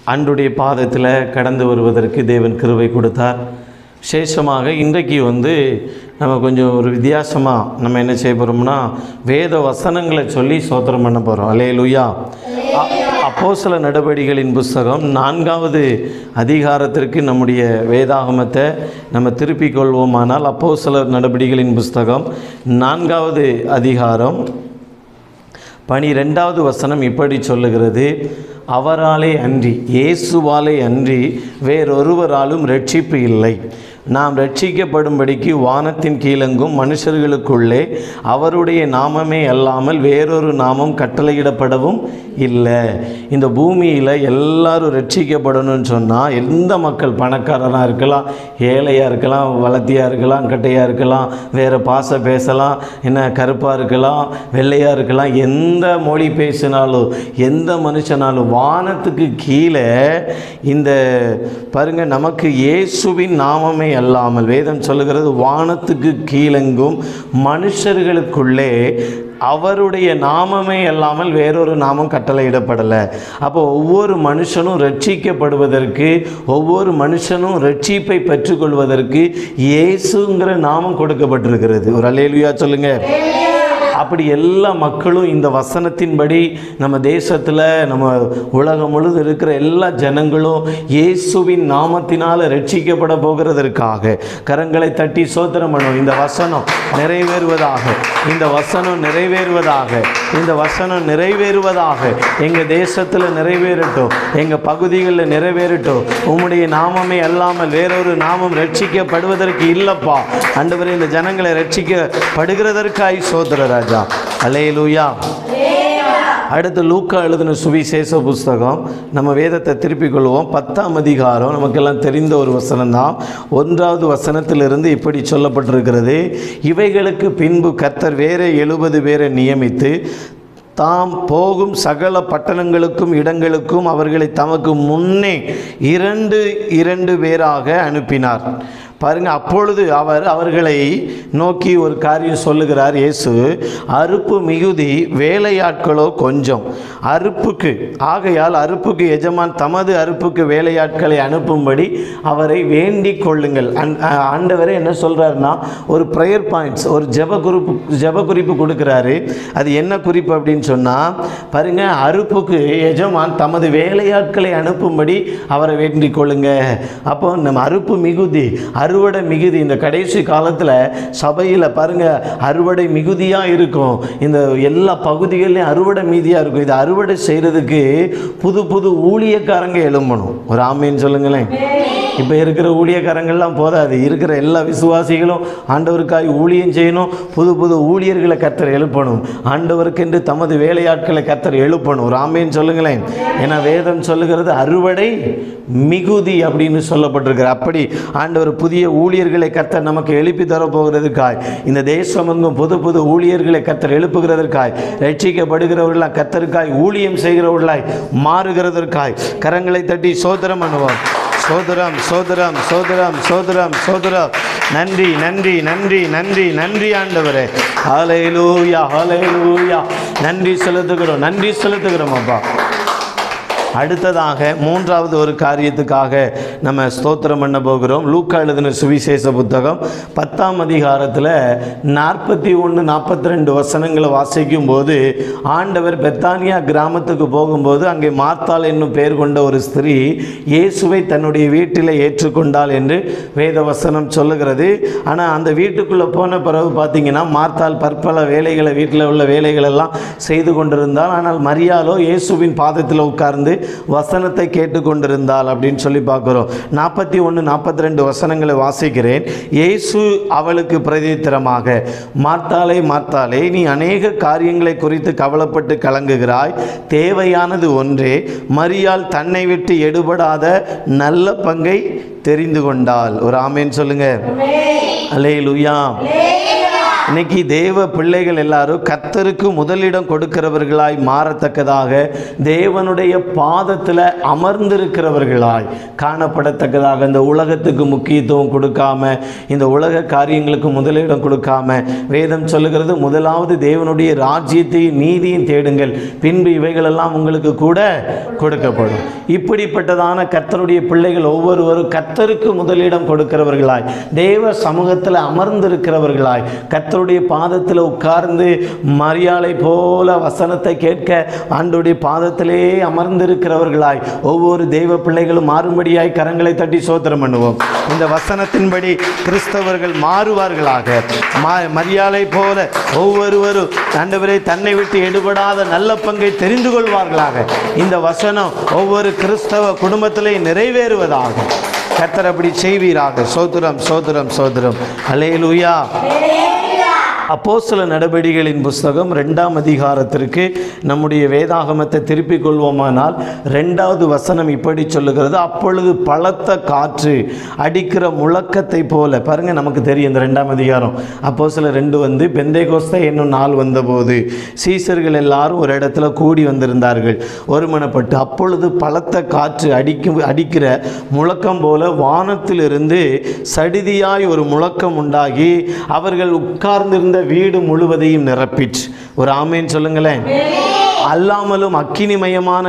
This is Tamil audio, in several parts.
அன்றுடைய பாதத்தில் கடந்து வருவதற்கு தேவன் கிருபை கொடுத்தார். விசேஷமாக இன்றைக்கு நம்ம கொஞ்சம் ஒரு வித்தியாசமாக நம்ம என்ன செய்ய போகிறோம்னா, வேத வசனங்களை சொல்லி ஸ்தோத்திரம் பண்ண போகிறோம். அல்லேலூயா. அப்போஸ்தல நடபடிகளின் புஸ்தகம் 4வது அதிகாரத்திற்கு நம்முடைய வேதாகமத்தை நம்ம திருப்பிக் கொள்வோமானால், அப்போஸ்தல நடபடிகளின் புஸ்தகம் 4வது அதிகாரம் 12வது வசனம் இப்படி சொல்லுகிறது: அவராலே அன்றி, இயேசுவாலே அன்றி வேறொருவராலும் இரட்சிப்பு இல்லை. நாம் ரட்சிக்கப்படும்படிக்கு வானத்தின் கீழெங்கும் மனுஷர்களுக்குள்ளே அவருடைய நாமமே அல்லாமல் வேறொரு நாமம் கட்டளையிடப்படவும் இல்லை. இந்த பூமியில் எல்லாரும் ரட்சிக்கப்படணும்னு சொன்னால், எந்த மக்கள், பணக்காரனாக இருக்கலாம், ஏழையாக இருக்கலாம், வளர்த்தியாக இருக்கலாம், கட்டையாக இருக்கலாம், வேறு பாசை பேசலாம், என்ன கருப்பாக இருக்கலாம், வெள்ளையாக இருக்கலாம், எந்த மொழி பேசினாலும் எந்த மனுஷனாலும் வானத்துக்கு கீழே இந்த பாருங்கள், நமக்கு இயேசுவின் நாமமே அல்லாமல், வேதம் சொல்லுகிறது, வானத்துக்கு கீழெங்கும் மனுஷர்களுக்குள்ளே அவருடைய நாமமே அல்லாமல் வேறொரு நாமம் கட்டளையிடப்படலை. அப்போ ஒவ்வொரு மனுஷனும் ரட்சிக்கப்படுவதற்கு, ஒவ்வொரு மனுஷனும் ரட்சிப்பை பெற்றுக்கொள்வதற்கு இயேசுங்கிற நாமம் கொடுக்கப்பட்டிருக்கிறது. ஒரு அல்லேலூயா சொல்லுங்க. அப்படி எல்லா மக்களும் இந்த வசனத்தின்படி நம்ம தேசத்தில், நம்ம உலகம் முழுவதும் இருக்கிற எல்லா ஜனங்களும் இயேசுவின் நாமத்தினால் ரட்சிக்கப்பட போகிறதற்காக கரங்களை தட்டி ஸ்தோத்திரம் பண்ணுவோம். இந்த வசனம் நிறைவேறுவதாக, இந்த வசனம் நிறைவேறுவதாக, இந்த வசனம் நிறைவேறுவதாக. எங்கள் தேசத்தில் நிறைவேறட்டும், எங்கள் பகுதிகளில் நிறைவேறட்டும். உம்முடைய நாமமே அல்லாமல் வேறொரு நாமம் ரட்சிக்கப்படுவதற்கு இல்லைப்பா. ஆண்டவரே, இந்த ஜனங்களை ரட்சிக்கப்படுகிறதற்காய் ஸ்தோத்திர ராஜா. அல்லேலூயா. அடுத்து லூக்கா எழுதின சுவிசேஷ புஸ்தகம், நம்ம வேதத்தை திருப்பிக் கொள்வோம். 10ஆம் அதிகாரம், நமக்கெல்லாம் தெரிந்த ஒரு வசனம்தான். 1வது வசனத்திலிருந்து இப்படி சொல்லப்பட்டிருக்கிறது: இவைகளுக்கு பின்பு கர்த்தர் வேற 70 பேரை நியமித்து தாம் போகும் சகல பட்டணங்களுக்கும் இடங்களுக்கும் அவர்களை தமக்கு முன்னே 2 பேராக அனுப்பினார். பாருங்கள், அப்பொழுது அவர்களை நோக்கி ஒரு காரியம் சொல்லுகிறார் இயேசு: அறுப்பு மிகுதி, வேலையாட்களோ கொஞ்சம். அறுப்புக்கு, ஆகையால் அறுப்புக்கு எஜமான் தமது அறுப்புக்கு வேலையாட்களை அனுப்பும்படி அவரை வேண்டிக் கொள்ளுங்கள். ஆண்டவரே என்ன சொல்கிறாருன்னா, ஒரு ப்ரேயர் பாயிண்ட்ஸ், ஒரு ஜெப குறிப்பு கொடுக்குறாரு. அது என்ன குறிப்பு அப்படின்னு சொன்னால், பாருங்கள், அறுப்புக்கு எஜமான் தமது வேலையாட்களை அனுப்பும்படி அவரை வேண்டிக் கொள்ளுங்க. அப்போ நம்ம அறுப்பு மிகுதி, அறுவடை மிகுதி. இந்த கடைசி காலத்தில் சபையில் பாருங்கள், அறுவடை மிகுதியாக இருக்கும். இந்த எல்லா பகுதிகளிலும் அறுவடை மீதியாக இருக்கும். இது அறுவடை செய்கிறதுக்கு புது புது ஊழியக்காரங்க எழும்பணும். ஒரு ஆமேன்னு சொல்லுங்களேன். இப்போ இருக்கிற ஊழியக்காரங்கள்லாம் போதாது, இருக்கிற எல்லா விசுவாசிகளும் ஆண்டவருக்காய் ஊழியம் செய்யணும். புது புது ஊழியர்களை கர்த்தர் எழுப்பணும். ஆண்டவருக்கென்று தமது வேலையாட்களை கர்த்தர் எழுப்பணும். ஒரு ஆமேன்னு சொல்லுங்களேன். ஏன்னா வேதம் சொல்லுகிறது அறுவடை மிகுதி அப்படின்னு சொல்லப்பட்டிருக்கிற. அப்படி ஆண்டவர் புதிய ஊழியர்களை கர்த்தர் நமக்கு எழுப்பி தரப்போகிறதுக்காய், இந்த தேசமெங்கும் புது புது ஊழியர்களை கர்த்தர் எழுப்புகிறதற்காய், ரட்சிக்கப்படுகிறவர்களாய் கர்த்தருக்காய் ஊழியம் செய்கிறவர்களாய் மாறுகிறதற்காய் கரங்களை தட்டி ஸ்தோத்திரம் பண்ணுவோம். சோதரம் சோதரம் சோதரம் சோதரம் சோதரம். நன்றி நன்றி நன்றி நன்றி நன்றி ஆண்டவரே. ஹல்லேலூயா ஹல்லேலூயா. நன்றி செலுத்துகிறோம், நன்றி செலுத்துகிறோம் அப்பா. அடுத்ததாக 3வது ஒரு காரியத்துக்காக நம்ம ஸ்தோத்திரம் பண்ண போகிறோம். லூக்கா எழுதின சுவிசேஷ புத்தகம் 10ஆம் அதிகாரத்தில் 41, 42 வசனங்களை வாசிக்கும் போது, ஆண்டவர் பெத்தானியா கிராமத்துக்கு போகும்போது அங்கே மார்த்தாள் என்னும் பெயர் கொண்ட ஒரு ஸ்திரீ இயேசுவை தன்னுடைய வீட்டில் ஏற்றுக்கொண்டாள் என்று வேத வசனம் சொல்லுகிறது. ஆனால் அந்த வீட்டுக்குள்ளே போன பிறகு பார்த்தீங்கன்னா, மார்த்தாள் பற்பல வேலைகளை, வீட்டில் உள்ள வேலைகளெல்லாம் செய்து கொண்டிருந்தாள். ஆனால் மரியாளோ இயேசுவின் பாதத்தில் உட்கார்ந்து வசனத்தை கேட்டுக்கொண்டிருந்தாள் அப்படின்னு சொல்லி பார்க்கிறோம். 41, 42 வசனங்களை வாசிக்கிறேன். இயேசு அவளுக்கு பிரதித்திரமாக, மார்த்தாளே மார்த்தாளே, நீ அநேக காரியங்களை குறித்து கவலைப்பட்டு கலங்குகிறாய், தேவையானது ஒன்றே. மரியாள் தன்னை விட்டு எடுபடாத நல்ல பங்கை தெரிந்து கொண்டாள். ஒரு ஆமேன் சொல்லுங்க. அல்லேலூயா. இன்னைக்கு தேவ பிள்ளைகள் எல்லாரும் கர்த்தருக்கு முதலிடம் கொடுக்கிறவர்களாய் மாறத்தக்கதாக, தேவனுடைய பாதத்தில் அமர்ந்திருக்கிறவர்களாய் காணப்படத்தக்கதாக, இந்த உலகத்துக்கு முக்கியத்துவம் கொடுக்காம, இந்த உலக காரியங்களுக்கு முதலிடம் கொடுக்காம, வேதம் சொல்லுகிறது முதலாவது தேவனுடைய ராஜ்யத்தையும் நீதியும் தேடுங்கள், பின்பு இவைகளெல்லாம் உங்களுக்கு கூட கொடுக்கப்படும். இப்படிப்பட்டதான கர்த்தருடைய பிள்ளைகள் ஒவ்வொருவரும் கர்த்தருக்கு முதலிடம் கொடுக்கிறவர்களாய், தேவ சமூகத்தில் அமர்ந்திருக்கிறவர்களாய், கர்த்தருடைய பாதத்தில் உட்கார்ந்து மரியாதை போல வசனத்தை கேட்க ஆண்டவருடைய பாதத்திலே அமர்ந்திருக்கிறவர்களாய் ஒவ்வொரு தேவ பிள்ளைகளும் மாறும்படியாய் கரங்களை தட்டி ஸ்தோத்திரம் பண்ணுவோம். இந்த வசனத்தின்படி கிறிஸ்தவர்கள் மாறுவார்களாக. மரியாதை போல ஒவ்வொருவரும் ஆண்டவரே தன்னை விட்டு எடுபடாத நல்ல பங்கை தெரிந்து கொள்வார்களாக. இந்த வசனம் ஒவ்வொரு கிறிஸ்தவ குடும்பத்திலே நிறைவேறுவதாக கர்த்தர் அப்படி செய்வீராக. சோத்திரம் சோத்திரம் சோத்திரம். அல்லேலூயா. அப்போஸ்தல நடபடிகளின் புஸ்தகம் 2ஆம் அதிகாரத்திற்கு நம்முடைய வேதாகமத்தை திருப்பிக் கொள்வோமானால் 2வது வசனம் இப்படி சொல்லுகிறது, அப்பொழுது பலத்த காற்று அடிக்கிற முழக்கத்தை போல. பாருங்க, நமக்கு தெரியும் இந்த 2ஆம் அதிகாரம். அப்போஸ்தலர் 2 வந்து பெந்தேகோஸ்தே என்னும் நாள் வந்தபோது சீசர்கள் எல்லாரும் ஒரு இடத்துல கூடி வந்திருந்தார்கள் ஒருமனப்பட்டு. அப்பொழுது பலத்த காற்று அடிக்கிற முழக்கம் போல வானத்திலிருந்து சடிதியாய் ஒரு முழக்கம் உண்டாகி அவர்கள் உட்கார்ந்திருந்த வீடு முழுவதையும் நிரப்பிற்று. ஒரு ஆமேன் சொல்லுங்களேன். அல்லாமலும் அக்கினிமயமான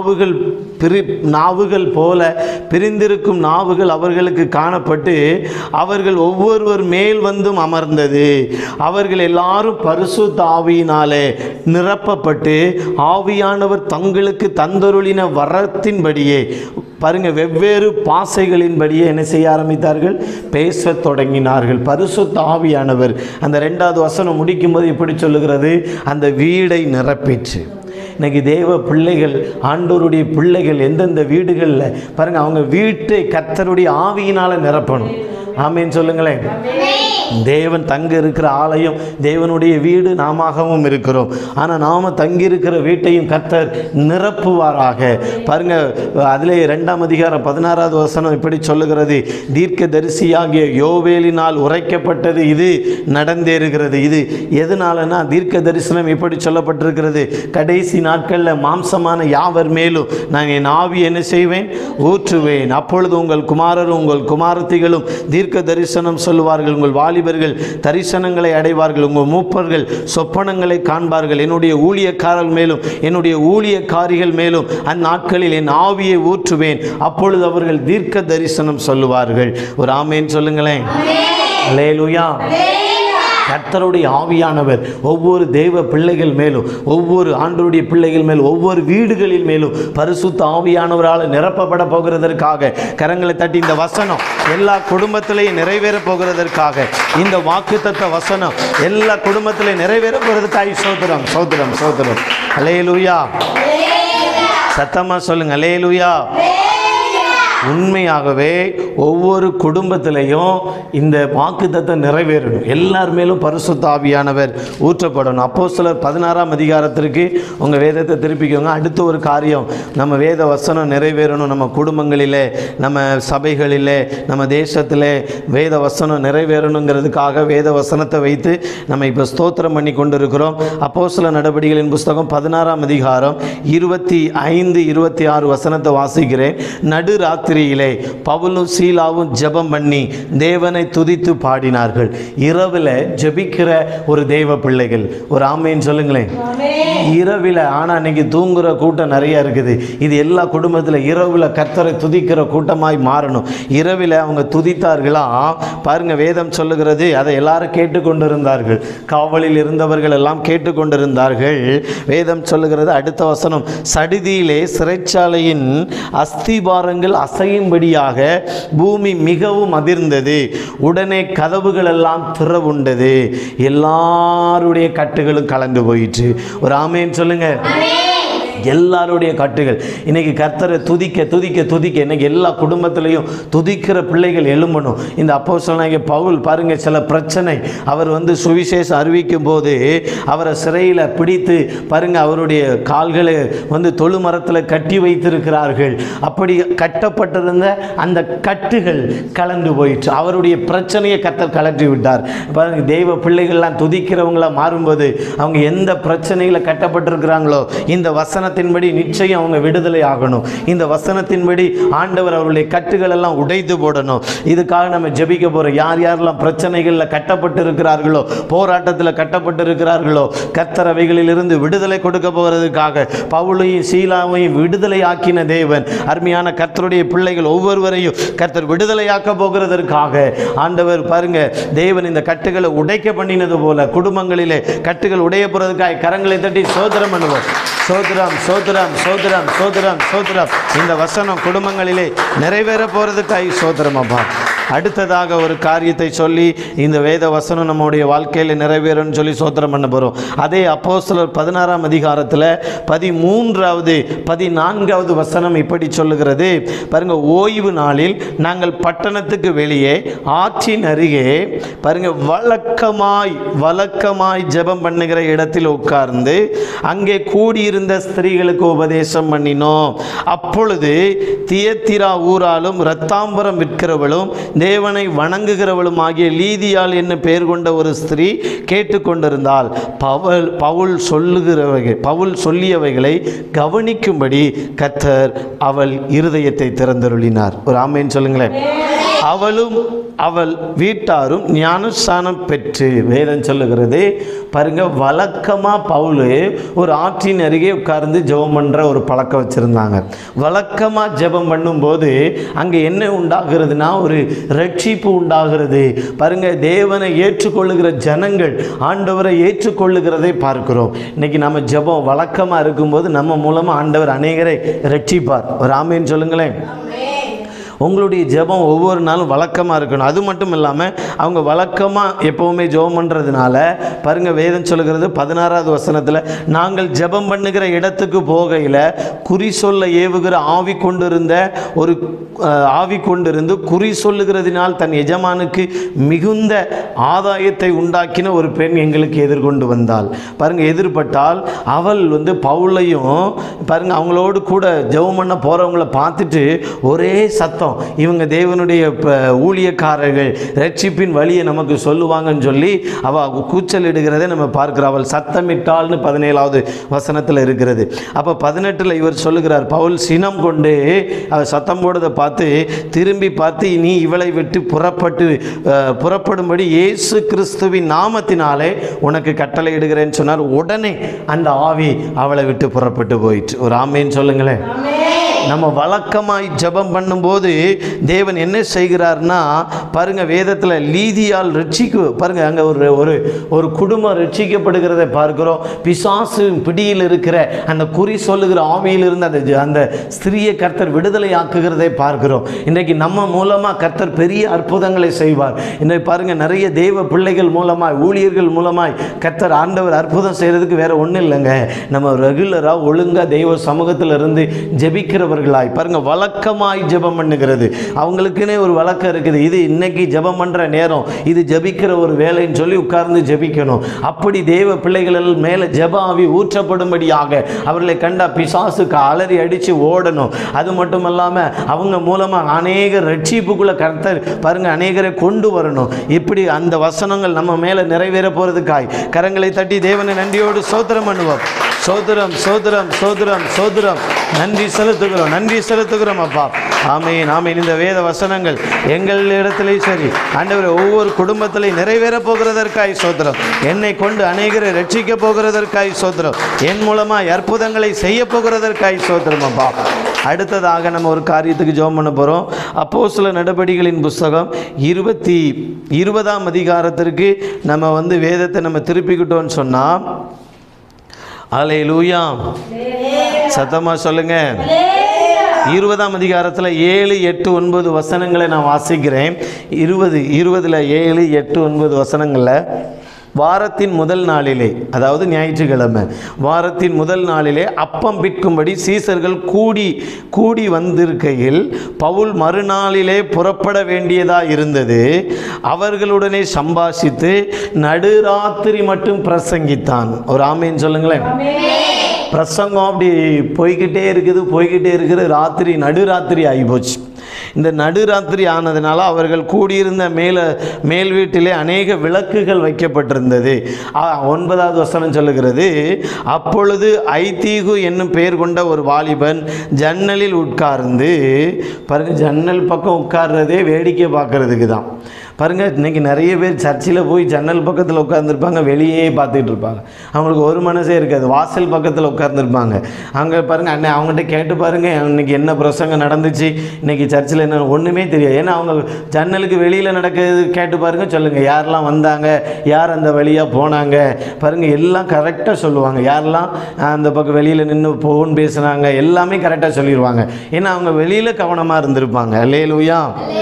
நாவுகள் போல பிரிந்திருக்கும் நாவுகள் அவர்களுக்கு காணப்பட்டு அவர்கள் ஒவ்வொருவர் மேல் வந்தும் அமர்ந்தது. அவர்கள் எல்லாரும் பரிசுத்த ஆவியினாலே நிரப்பப்பட்டு ஆவியானவர் தங்களுக்கு தந்தருளின வரத்தின்படியே, பாருங்க, வெவ்வேறு பாசைகளின்படியே என்ன செய்ய ஆரம்பித்தார்கள்? பேசத் தொடங்கினார்கள். பரிசுத்த ஆவியானவர் அந்த 2வது வசனம் முடிக்கும்போது இப்படி சொல்லுகிறது, அந்த வீடை நிரப்பிற்று. இன்னைக்கு தேவ பிள்ளைகள், ஆண்டவருடைய பிள்ளைகள் எந்தெந்த வீடுகளில் பாருங்கள், அவங்க வீட்டை கர்த்தருடைய ஆவியினால் நிரப்பணும். ஆமேன்னு சொல்லுங்களேன். தேவன் தங்க இருக்கிற ஆலயம், தேவனுடைய வீடு நாமவும் இருக்கிறோம். ஆனால் நாம் தங்கியிருக்கிற வீட்டையும் கர்த்தர் நிரப்புவாராக. பாருங்க, அதிலே 2ஆம் அதிகாரம் 16வது வசனம் இப்படி சொல்லுகிறது, தீர்க்க தரிசியாகிய யோவேலினால் உரைக்கப்பட்டது இது நடந்தேறுகிறது. இது எதனாலனா, தீர்க்க தரிசனம் இப்படி சொல்லப்பட்டிருக்கிறது, கடைசி நாட்களில் மாம்சமான யாவர் மேலும் நான் என் ஆவி என்ன செய்வேன்? ஊற்றுவேன். அப்பொழுது உங்கள் குமாரரும் உங்கள் குமாரத்திகளும் தீர்க்க தரிசனம் சொல்லுவார்கள், உங்கள் வாலிபர்கள் தரிசனங்களை அடைவார்கள், உங்கள் மூப்பர்கள் சொப்பனங்களை காண்பார்கள். என்னுடைய ஊழியக்காரர்கள் மேலும் என்னுடைய ஊழியக்காரிகள் மேலும் அந்நாட்களில் என் ஆவியை ஊற்றுவேன், அப்பொழுது அவர்கள் தீர்க்க தரிசனம் சொல்லுவார்கள். ஒரு ஆமேன் சொல்லுங்களேன். அல்லேலூயா. கர்த்தருடைய ஆவியானவர் ஒவ்வொரு தேவ பிள்ளைகள் மேலும், ஒவ்வொரு ஆண்டவருடைய பிள்ளைகள் மேலும், ஒவ்வொரு வீடுகளில் மேலும் பரிசுத்த ஆவியானவரால் நிரப்பப்பட போகிறதற்காக கரங்களை தட்டி இந்த வசனம் எல்லா குடும்பத்திலையும் நிறைவேற போகிறதற்காக, இந்த வாக்குத்தத்த வசனம் எல்லா குடும்பத்திலையும் நிறைவேற போகிறதுக்காக சோத்திரம் சோத்திரம் சோத்திரம். அல்லேலூயா. சத்தமா சொல்லுங்க, அல்லேலூயா. உண்மையாகவே ஒவ்வொரு குடும்பத்திலையும் இந்த வாக்குத்தத்தம் நிறைவேறணும். எல்லார் மேலும் பரிசுத்த ஆவியானவர் ஊற்றப்படணும். அப்போஸ்தலர் 16ஆம் அதிகாரத்திற்கு உங்கள் வேதத்தை திருப்பிக்கோங்க. அடுத்த ஒரு காரியம், நம்ம வேத வசனம் நிறைவேறணும். நம்ம குடும்பங்களிலே, நம்ம சபைகளிலே, நம்ம தேசத்திலே வேத வசனம் நிறைவேறணுங்கிறதுக்காக வேத வசனத்தை வைத்து நம்ம இப்போ ஸ்தோத்திரம் பண்ணி கொண்டிருக்கிறோம். அப்போஸ்தலர் நடபடிகளின் புஸ்தகம் 16ஆம் அதிகாரம் 25, 26 வசனத்தை வாசிக்கிறேன். நடுராத்திரியிலே பவுலும் சீலாவும் ஜெபம் பண்ணி தேவனை துதித்து பாடினார்கள். இரவில் ஜெபிக்கிற ஒரு தேவ பிள்ளைகள். ஒரு ஆமேன் சொல்லுங்களேன். இரவில், ஆனால் இன்னைக்கு தூங்குகிற கூட்டம் நிறைய இருக்குது. இது எல்லா குடும்பத்தில் இரவில் கர்த்தரை துதிக்கிற கூட்டமாய் மாறணும். இரவில் அவங்க துதித்தார்களா? பாருங்க, வேதம் சொல்லுகிறது, அதை எல்லாரும் கேட்டுக்கொண்டிருந்தார்கள். காவலில் இருந்தவர்கள் எல்லாம் கேட்டுக்கொண்டிருந்தார்கள். வேதம் சொல்லுகிறது, அடுத்த வசனம், சடிதியிலே சிறைச்சாலையின் அஸ்திபாரங்கள் அசையும்படியாக பூமி மிகவும் அதிர்ந்தது. உடனே கதவுகள் எல்லாம் திறவுண்டது. எல்லாருடைய கட்டுகளும் கலந்து போயிற்று. ஒரு ஆமேன் சொல்லுங்க. எல்லாருடைய கட்டுகள் இன்றைக்கி கர்த்தரை துதிக்க துதிக்க துதிக்க இன்றைக்கி எல்லா குடும்பத்திலையும் துதிக்கிற பிள்ளைகள் எழும்பணும். இந்த அப்போஸ்தலனாகிய பவுல் பாருங்கள், சில பிரச்சனை அவர் சுவிசேஷம் அறிவிக்கும் போது அவரை சிறையில் பிடித்து பாருங்கள், அவருடைய கால்களை தொழுமரத்தில் கட்டி வைத்திருக்கிறார்கள். அப்படி கட்டப்பட்டிருந்த அந்த கட்டுகள் கலந்து போயிற்று. அவருடைய பிரச்சனையை கர்த்தர் கலற்றி விட்டார். பாருங்கள், தெய்வ பிள்ளைகள்லாம் துதிக்கிறவங்களா மாறும்போது அவங்க எந்த பிரச்சனையில் கட்டப்பட்டிருக்கிறாங்களோ இந்த வசனத்தின்படி நிச்சயம் அவங்க விடுதலை ஆகணும். இந்த வசனத்தின்படி ஆண்டவர் அவருடைய கட்டுகள் எல்லாம் உடைத்து போடணும். இதுக்காக நம்ம ஜெபிக்க போறோம். யார் யாரெல்லாம் பிரச்சனைகளில் கட்டப்பட்டு இருக்கிறார்களோ, போராட்டத்தில் கட்டப்பட்டு இருக்கிறார்களோ, கர்த்தர் அவைகளிலிருந்து விடுதலை கொடுக்க போகிறதுக்காக பவுலையும் சீலாவையும் விடுதலை ஆக்கின தேவன் அருமையான கர்த்தருடைய பிள்ளைகள் ஒவ்வொருவரையும் கர்த்தர் விடுதலையாக்க போகிறதற்காக ஆண்டவர் பாருங்க, தேவன் இந்த கட்டுகளை உடைக்க பண்ணினது போல குடும்பங்களிலே கட்டுகள் உடைய போறதுக்காக கரங்களை தட்டி சோதரம் பண்ணுவோம். சோதரம் சோதரம் சோதரம் சோதரம் சோதரம். இந்த வசனம் குடும்பங்களிலே நிறைவேற போறதுக்காக சோதரம் அப்பா. அடுத்ததாக ஒரு காரியத்தை சொல்லி இந்த வேத வசனம் நம்முடைய வாழ்க்கையில் நிறைவேறும்னு சொல்லி சோத்திரம் பண்ண போகிறோம். அதே அப்போஸ்தலர் 16ஆம் அதிகாரத்தில் 13வது 14வது வசனம் இப்படி சொல்லுகிறது பாருங்க, ஓய்வு நாளில் நாங்கள் பட்டணத்துக்கு வெளியே ஆற்றின் அருகே பாருங்க வழக்கமாய் ஜெபம் பண்ணுகிற இடத்தில் உட்கார்ந்து அங்கே கூடியிருந்த ஸ்திரீகளுக்கு உபதேசம் பண்ணினோம். அப்பொழுது தியத்திரா ஊராலும் இரத்தாம்பரம் விற்கிறவளும் தேவனை வணங்குகிறவளும் ஆகிய லீதியாள் என்ன பெயர் கொண்ட ஒரு ஸ்திரீ கேட்டுக்கொண்டிருந்தால் பவுல் சொல்லியவைகளை கவனிக்கும்படி கர்த்தர் அவள் இருதயத்தை திறந்தருளினார். ஒரு ஆமென் சொல்லுங்களேன். அவளும் அவள் வீட்டாரும் ஞானஸ்நானம் பெற்று, வேதம் சொல்லுகிறது பாருங்க, வழக்கமாக பவுல் ஒரு ஆற்றின் அருகே உட்கார்ந்து ஜெபம் பண்ணுற ஒரு பழக்கம் வச்சுருந்தாங்க. வழக்கமாக ஜெபம் பண்ணும்போது அங்கே என்ன உண்டாகிறதுனா ஒரு ரட்சிப்பு உண்டாகிறது. பாருங்க, தேவனை ஏற்றுக்கொள்ளுகிற ஜனங்கள் ஆண்டவரை ஏற்றுக்கொள்ளுகிறதை பார்க்கிறோம். இன்னைக்கு நம்ம ஜெபம் வழக்கமாக இருக்கும்போது நம்ம மூலமாக ஆண்டவர் அநேகரை ரட்சிப்பார். ஒரு ஆமென் சொல்லுங்களேன். உங்களுடைய ஜெபம் ஒவ்வொரு நாளும் வழக்கமாக இருக்கணும். அது மட்டும் இல்லாமல் அவங்க வழக்கமாக எப்போவுமே ஜெபம் பண்ணுறதுனால பாருங்கள், வேதம் சொல்லுகிறது 16வது வசனத்தில், நாங்கள் ஜெபம் பண்ணுகிற இடத்துக்கு போகையில் குறி சொல்ல ஏவுகிற ஆவி கொண்டிருந்து குறி சொல்லுகிறதினால் தன் எஜமானுக்கு மிகுந்த ஆதாயத்தை உண்டாக்கின ஒரு பெண் எங்களுக்கு எதிர்கொண்டு வந்தாள். பாருங்கள், எதிர்பட்டால் அவள் பவுலையும் பாருங்கள் அவங்களோடு கூட ஜெபம் பண்ண போகிறவங்கள பார்த்துட்டு ஒரே சத்தம், இவங்க தேவனுடைய ஊழியக்காரர்கள், ரட்சிப்பின் வழியை நமக்கு சொல்லுவாங்கன்னு சொல்லி அவள் கூச்சல் இடுகிறதை நம்ம பார்க்கிறோம். அவள் சத்தமிட்டாள்னு 17வது வசனத்தில் இருக்கிறது. அப்போ 18ல் இவர் சொல்லுகிறார், பவுல் சினம் கொண்டு அவள் சத்தம் போடுறதை பார்த்து திரும்பி பார்த்து, நீ இவளை விட்டு புறப்படும்படி இயேசு கிறிஸ்துவின் நாமத்தினாலே உனக்கு கட்டளை இடுகிறேன்னு சொன்னார். உடனே அந்த ஆவி அவளை விட்டு புறப்பட்டு போயிட்டு. ஒரு ஆமேன்னு சொல்லுங்களேன். நம்ம வழக்கமாய் ஜெபம் பண்ணும்போது தேவன் என்ன செய்கிறார்னா பாருங்க, வேதத்தில் லீதியால் பாருங்க, அங்கே ஒரு குடும்பம் ரட்சிக்கப்படுகிறதை பார்க்கிறோம். பிசாசு பிடியில் இருக்கிற அந்த குறி சொல்லுகிற ஆவியில் இருந்து அந்த ஸ்திரியை கர்த்தர் விடுதலை ஆக்குகிறதை பார்க்கிறோம். இன்றைக்கு நம்ம மூலமாக கர்த்தர் பெரிய அற்புதங்களை செய்வார். இன்றைக்கு பாருங்க, நிறைய தெய்வ பிள்ளைகள் மூலமாய், ஊழியர்கள் மூலமாய் கர்த்தர் ஆண்டவர் அற்புதம் செய்கிறதுக்கு வேற ஒன்றும் இல்லைங்க. நம்ம ரெகுலராக ஒழுங்காக தெய்வ சமூகத்தில் இருந்து ஜெபிக்கிறவர்களாய் பாருங்க, வழக்கமாய் ஜெபம் பண்ணுகிறது. அவங்களுக்குன்னே ஒரு வழக்கம் இருக்குது. இது இன்னைக்கு ஜெபம் பண்ற நேரம், இது ஜெபிக்கிற ஒரு வேலைன்னு சொல்லி உட்கார்ந்து ஜெபிக்கணும். அப்படி தேவ பிள்ளைகள் மேலே ஜெப ஆவி ஊற்றப்படும்படியாக அவர்களை கண்டா பிசாசுக்கு அலறி அடித்து ஓடணும். அது மட்டும் இல்லாமல் அவங்க மூலமாக அநேக ரட்சிப்புக்குள்ள கர்த்தர் பாருங்க அநேகரை கொண்டு வரணும். இப்படி அந்த வசனங்கள் நம்ம மேலே நிறைவேற போகிறதுக்காய் கரங்களை தட்டி தேவனை நன்றியோடு சோத்திரம் பண்ணுவோம். சோதரம் சோதரம் சோதரம் சோதரம். நன்றி செலுத்துகிறோம் அப்பா. ஆமீன் ஆமீன். இந்த வேத வசனங்கள் எங்கள் இடத்திலே சரி ஆண்டவரே, ஒவ்வொரு குடும்பத்திலையும் நிறைவேற போகிறதற்காய் சோதரம். என்னை கொண்டு அநேகரை ரட்சிக்க போகிறதற்காய் சோதரம். என் மூலமாக அற்புதங்களை செய்ய போகிறதற்காய் சோதரம் அப்பா. அடுத்ததாக நம்ம ஒரு காரியத்துக்கு ஜெபம் பண்ண போகிறோம். அப்போஸ்தலர் நடபடிகளின் புஸ்தகம் 20ஆம் அதிகாரத்திற்கு நம்ம வேதத்தை நம்ம திருப்பிக்கிட்டோன்னு சொன்னால், அல்லேலூயா, சத்தமா சொல்லுங்க. 20ஆம் அதிகாரத்தில் 7, 8, 9 வசனங்களை நான் வாசிக்கிறேன். 20ல் 7, 8, 9 வசனங்களில் வாரத்தின் முதல் நாளிலே, அதாவது ஞாயிற்றுக்கிழமை வாரத்தின் முதல் நாளிலே அப்பம் பிற்கும்படி சீசர்கள் கூடி வந்திருக்கையில் பவுல் மறுநாளிலே புறப்பட வேண்டியதாக இருந்தது. அவர்களுடனே சம்பாஷித்து நடுராத்திரி மட்டும் பிரசங்கித்தான். ஒரு ஆமேன் சொல்லுங்களேன். பிரசங்கம் அப்படி போய்கிட்டே இருக்குது. நடுராத்திரி ஆகிப்போச்சு. இந்த நடுராத்திரி ஆனதுனால அவர்கள் கூடியிருந்த மேல் வீட்டிலே அநேக விளக்குகள் வைக்கப்பட்டிருந்தது. 9வது வசனம் சொல்லுகிறது, அப்பொழுது ஐதீகு என்னும் பெயர் கொண்ட ஒரு வாலிபன் ஜன்னலில் உட்கார்ந்து, பாருங்கள், ஜன்னல் பக்கம் உட்கார்றதே வேடிக்கை பார்க்கறதுக்கு தான். பாருங்கள், இன்றைக்கி நிறைய பேர் சர்ச்சில் போய் ஜன்னல் பக்கத்தில் உட்காந்துருப்பாங்க, வெளியே பார்த்துட்டு இருப்பாங்க. அவங்களுக்கு ஒரு மனசே இருக்காது. வாசல் பக்கத்தில் உட்காந்துருப்பாங்க. அங்கே பாருங்கள், அண்ணன் அவங்ககிட்ட கேட்டு பாருங்கள், இன்றைக்கி என்ன பிரசங்கம் நடந்துச்சு, இன்றைக்கி சர்ச்சில் என்ன, ஒன்றுமே தெரியாது. ஏன்னா அவங்க ஜன்னலுக்கு வெளியில் நடக்கிறது கேட்டு பாருங்கள், சொல்லுங்கள் யாரெல்லாம் வந்தாங்க, யார் அந்த வழியாக போனாங்க, பாருங்கள் எல்லாம் கரெக்டாக சொல்லுவாங்க. யாரெல்லாம் அந்த பக்கம் வெளியில் நின்று ஃபோன் பேசுனாங்க எல்லாமே கரெக்டாக சொல்லிடுவாங்க. ஏன்னா அவங்க வெளியில் கவனமாக இருந்திருப்பாங்க. அல்லேலூயா.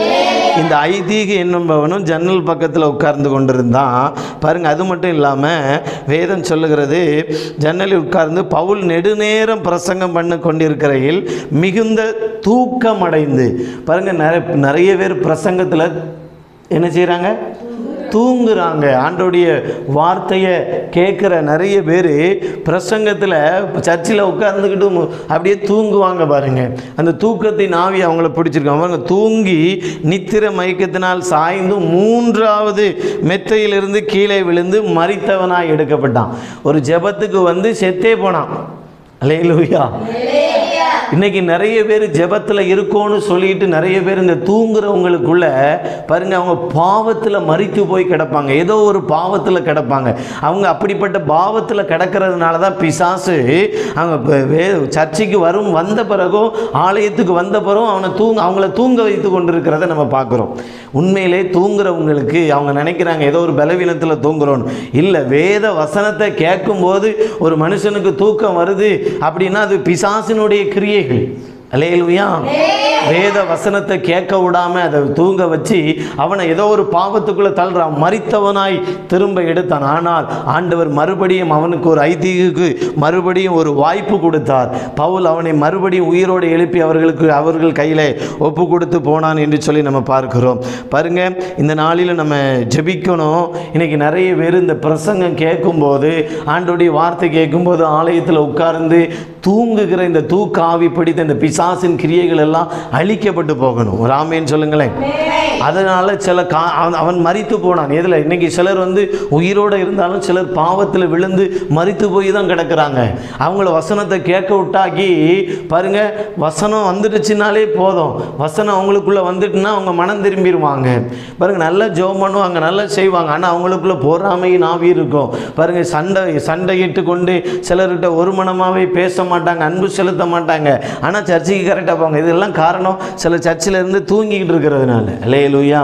இந்த ஐதீகு என்னும்பவனும் ஜன்னல் பக்கத்தில் உட்கார்ந்து கொண்டிருந்தான். பாருங்கள், அது மட்டும் இல்லாமல் வேதம் சொல்லுகிறது, ஜன்னலில் உட்கார்ந்து பவுல் நெடுநேரம் பிரசங்கம் பண்ணி கொண்டிருக்கையில் மிகுந்த தூக்கமடைந்து, பாருங்கள், நிறைய பேர் பிரசங்கத்தில் என்ன செய்கிறாங்க, தூங்குறாங்க. ஆண்டோடைய வார்த்தையை கேட்குற நிறைய பேர் பிரசங்கத்தில் சர்ச்சில் உட்கார்ந்துக்கிட்டு அப்படியே தூங்குவாங்க. பாருங்கள், அந்த தூக்கத்தின் ஆவி அவங்கள பிடிச்சிருக்காங்க. அவங்க தூங்கி நித்திர மயக்கத்தினால் சாய்ந்து 3வது மெத்தையிலிருந்து கீழே விழுந்து மரித்தவனாய் எடுக்கப்பட்டான். ஒரு ஜெபத்துக்கு செத்தே போனான். அல்லேலூயா. இன்றைக்கி நிறைய பேர் ஜெபத்தில் இருக்கோன்னு சொல்லிட்டு நிறைய பேர் இந்த தூங்குறவங்களுக்குள்ள பாருங்கள், அவங்க பாவத்தில் மரித்து போய் கிடப்பாங்க. ஏதோ ஒரு பாவத்தில் கிடப்பாங்க. அவங்க அப்படிப்பட்ட பாவத்தில் கிடக்கிறதுனால தான் பிசாசு அவங்க சர்ச்சைக்கு வந்த பிறகும் ஆலயத்துக்கு வந்த பிறகும் அவங்கள தூங்க வைத்து கொண்டிருக்கிறத நம்ம பார்க்குறோம். உண்மையிலே தூங்குறவங்களுக்கு அவங்க நினைக்கிறாங்க ஏதோ ஒரு பலவீனத்தில் தூங்குறோன்னு. இல்லை, வேத வசனத்தை கேட்கும்போது ஒரு மனுஷனுக்கு தூக்கம் வருது அப்படின்னா அது பிசாசினுடைய கிரியைகள். அல்லேலூயா. வேத வசனத்தை கேட்க விடாமல் அதை தூங்க வச்சு அவனை ஏதோ ஒரு பாவத்துக்குள்ளே தள்ளுறான். மரித்தவனாய் திரும்ப எடுத்தான். ஆனால் ஆண்டவர் மறுபடியும் அவனுக்கு ஒரு ஐதீகுக்கு மறுபடியும் ஒரு வாய்ப்பு கொடுத்தார். பவுல் அவனை மறுபடியும் உயிரோடு எழுப்பி அவர்கள் கையில் ஒப்பு கொடுத்து போனான் என்று சொல்லி நம்ம பார்க்கிறோம். பாருங்க, இந்த நாளில் நம்ம ஜெபிக்கணும். இன்றைக்கி நிறைய பேர் இந்த பிரசங்கம் கேட்கும்போது, ஆண்டோடைய வார்த்தை கேட்கும்போது ஆலயத்தில் உட்கார்ந்து தூங்குகிற இந்த தூக்க ஆவி பிடித்த இந்த பிசாசின் கிரியைகள் எல்லாம் அழிக்கப்பட்டு போகணும். ஒரு ஆமேன்னு சொல்லுங்களேன். அதனால் அவன் மரித்து போனான். எதில்? இன்றைக்கி சிலர் உயிரோடு இருந்தாலும் சிலர் பாவத்தில் விழுந்து மரித்து போய் தான் கிடக்கிறாங்க. அவங்கள வசனத்தை கேட்க விட்டாக்கி பாருங்கள், வசனம் வந்துடுச்சுனாலே போதும். வசனம் அவங்களுக்குள்ளே வந்துட்டுன்னா அவங்க மனம் திரும்பிடுவாங்க. பாருங்கள், நல்லா ஜெபம் பண்ணுவாங்க, நல்லா செய்வாங்க. ஆனால் அவங்களுக்குள்ளே பொறாமையின் ஆவி இருக்கும். பாருங்கள், சண்டையிட்டு கொண்டு சிலர்கிட்ட ஒரு மனமாகவே பேச மாட்டாங்க, அன்பு செலுத்த மாட்டாங்க. ஆனால் சர்ச்சைக்கு கரெக்டாக போவாங்க. இதெல்லாம் காரணம் சில சர்ச்சில் இருந்து தூங்கிக்கிட்டு இருக்கிறதுனால. அல்லேலூயா.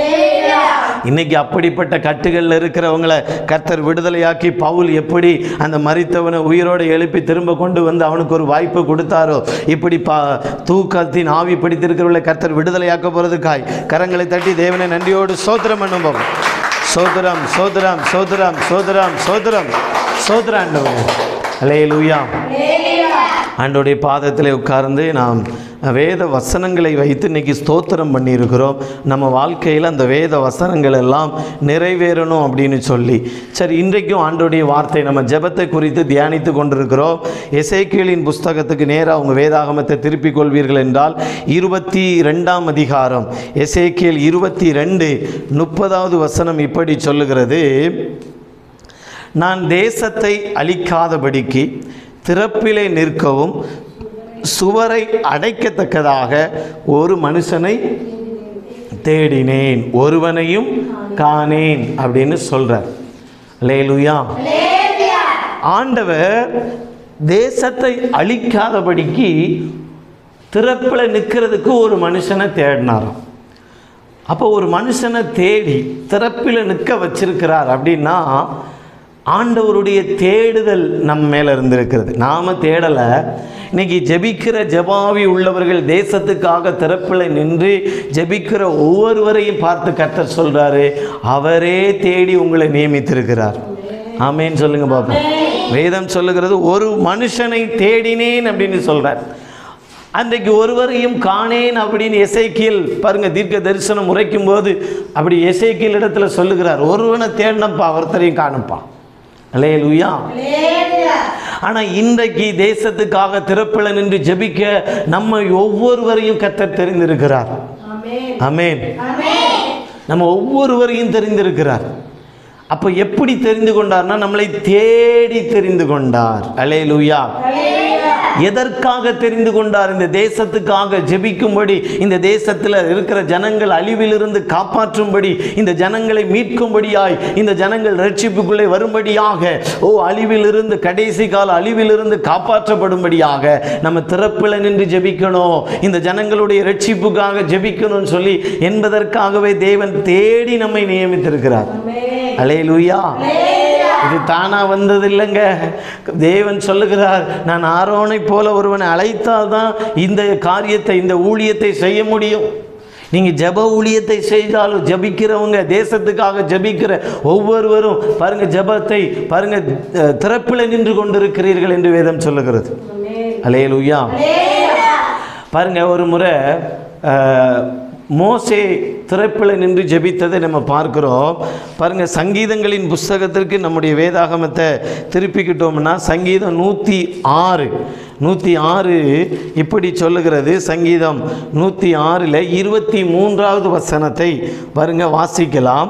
இன்னைக்கு அப்படிப்பட்ட கட்டுகளில் இருக்கிறவங்களை கர்த்தர் விடுதலையாக்கி பவுல் எப்படி அந்த மரித்தவனை உயிரோடு எழுப்பி திரும்ப கொண்டு வந்து அவனுக்கு ஒரு வாய்ப்பு கொடுத்தாரோ, இப்படி தூக்கத்தின் ஆவி பிடித்திருக்கிறவர்களை கர்த்தர் விடுதலையாக்க போகிறதுக்காய் கரங்களை தட்டி தேவனை நன்றியோடு சோத்திரம் பண்ணுவோம். சோத்திரம், சோத்திரம், சோத்திரம், சோத்திரம், சோத்திரம், சோத்திரம். அல்லேலூயா. ஆண்டோடைய பாதத்தில் உட்கார்ந்து நாம் வேத வசனங்களை வைத்து இன்றைக்கி ஸ்தோத்திரம் பண்ணியிருக்கிறோம். நம்ம வாழ்க்கையில் அந்த வேத வசனங்கள் எல்லாம் நிறைவேறணும் அப்படின்னு சொல்லி. சரி, இன்றைக்கும் ஆண்டோடைய வார்த்தை நம்ம ஜெபத்தை குறித்து தியானித்து கொண்டிருக்கிறோம். எசேக்கியேலின் புஸ்தகத்துக்கு நேராக அவங்க வேதாகமத்தை திருப்பிக் கொள்வீர்கள் என்றால் 22ஆம் அதிகாரம் எசேக்கியேல் 22 30வது வசனம் இப்படி சொல்லுகிறது, நான் தேசத்தை அழிக்காதபடிக்கு திறப்பிலே நிற்கவும் சுவரை அடைக்கத்தக்கதாக ஒரு மனுஷனை தேடினேன், ஒருவனையும் காணேன் அப்படின்னு சொல்றார். அல்லேலூயா. ஆண்டவர் தேசத்தை அழிக்காதபடிக்கு திறப்பில் நிற்கிறதுக்கு ஒரு மனுஷனை தேடினாராம். அப்போ ஒரு மனுஷனை தேடி திறப்பில் நிற்க வச்சிருக்கிறார் அப்படின்னா ஆண்டவருடைய தேடுதல் நம்ம மேலே இருந்திருக்கிறது. நாம் தேடலை. இன்னைக்கு ஜெபிக்கிற ஜெபாவி உள்ளவர்கள் தேசத்துக்காக திறப்பில் நின்று ஜெபிக்கிற ஒவ்வொருவரையும் பார்த்து கர்த்தர் சொல்கிறாரு, அவரே தேடி உங்களை நியமித்திருக்கிறார். ஆமேன்னு சொல்லுங்க பாப்போம். வேதம் சொல்லுகிறது, ஒரு மனுஷனை தேடினேன் அப்படின்னு சொல்கிறார். அன்றைக்கு ஒருவரையும் காணேன் அப்படின்னு எசேக்கியேல் பாருங்க தீர்க்க தரிசனம் உரைக்கும் போது அப்படி எசேக்கியேல் இடத்துல சொல்லுகிறார், ஒருவனை தேடினப்பா ஒருத்தரையும் காணுப்பா. அல்லேலூயா. ஆனால் இன்றைக்கு தேசத்துக்காக திறப்பில் நின்று ஜெபிக்க நம்ம ஒவ்வொருவரையும் கர்த்தர் தெரிந்திருக்கிறார். ஆமென். நம்ம ஒவ்வொருவரையும் தெரிந்திருக்கிறார். அப்போ எப்படி தெரிந்து கொண்டார்னா நம்மளை தேடி தெரிந்து கொண்டார். அல்லேலூயா. எதற்காக தெரிந்து கொண்டார்? இந்த தேசத்துக்காக ஜெபிக்கும்படி, இந்த தேசத்தில் இருக்கிற ஜனங்கள் அழிவிலிருந்து காப்பாற்றும்படி, இந்த ஜனங்களை மீட்கும்படியாய், இந்த ஜனங்கள் ரட்சிப்புக்குள்ளே வரும்படியாக, அழிவிலிருந்து கடைசி கால அழிவிலிருந்து காப்பாற்றப்படும்படியாக நம்ம திறப்பில் நின்று ஜெபிக்கணும், இந்த ஜனங்களுடைய ரட்சிப்புக்காக ஜெபிக்கணும்னு சொல்லி என்பதற்காகவே தேவன் தேடி நம்மை நியமித்திருக்கிறார். அல்லேலூயா. இது தானா வந்தது இல்லைங்க. தேவன் சொல்லுகிறார், நான் ஆரோனை போல ஒருவனை அழைத்தால்தான் இந்த காரியத்தை, இந்த ஊழியத்தை செய்ய முடியும். நீங்கள் ஜெப ஊழியத்தை செய்தாலும், ஜெபிக்கிறவங்க, தேசத்துக்காக ஜெபிக்கிற ஒவ்வொருவரும் பாருங்க, ஜெபத்தை பாருங்க திறப்பில் நின்று கொண்டிருக்கிறீர்கள் என்று வேதம் சொல்லுகிறது. அல்லேலூயா. பாருங்க, ஒரு முறை மோசே திறப்பில் நின்று ஜெபித்ததை நம்ம பார்க்கிறோம். பாருங்க, சங்கீதங்களின் புஸ்தகத்திற்கு நம்முடைய வேதாகமத்தை திருப்பிக்கிட்டோம்னா சங்கீதம் 106 இப்படி சொல்லுகிறது. சங்கீதம் 106 23வது வசனத்தை பாருங்க வாசிக்கலாம்.